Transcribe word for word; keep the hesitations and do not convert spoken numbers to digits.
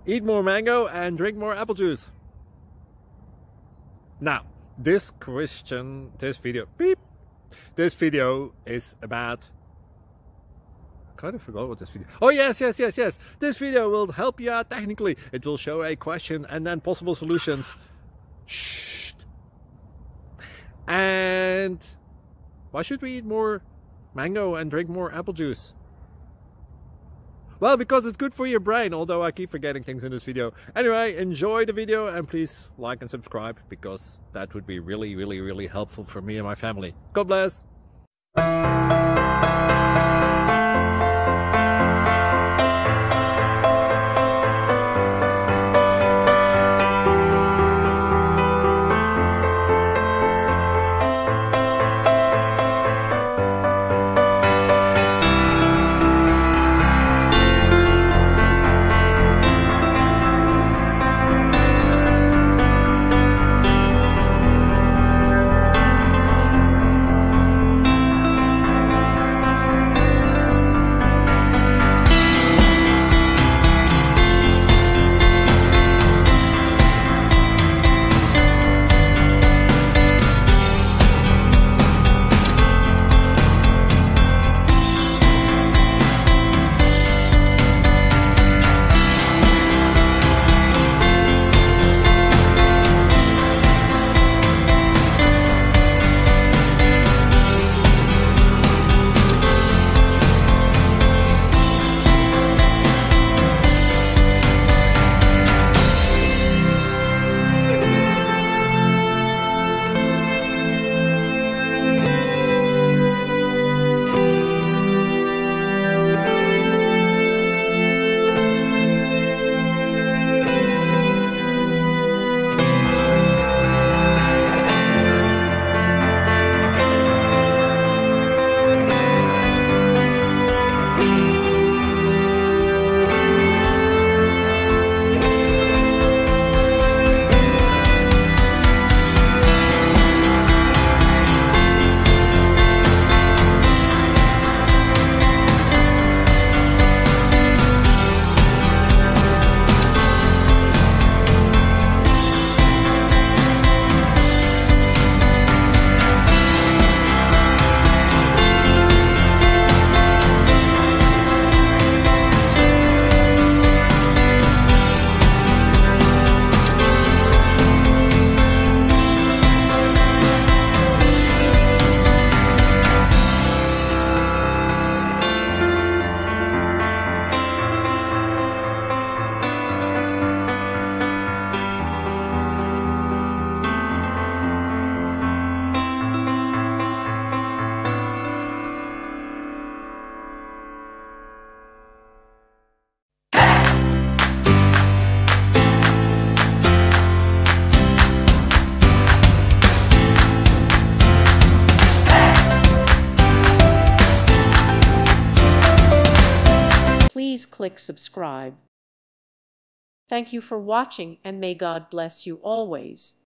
Eat more mango and drink more apple juice. Now, this question, this video, beep, this video is about, I kind of forgot what this video, oh yes, yes, yes, yes, this video will help you out technically. It will show a question and then possible solutions. Shh. And why should we eat more mango and drink more apple juice? Well, because it's good for your brain, although I keep forgetting things in this video. Anyway, enjoy the video and please like and subscribe, because that would be really, really, really helpful for me and my family. God bless! Please click subscribe. Thank you for watching, and may God bless you always.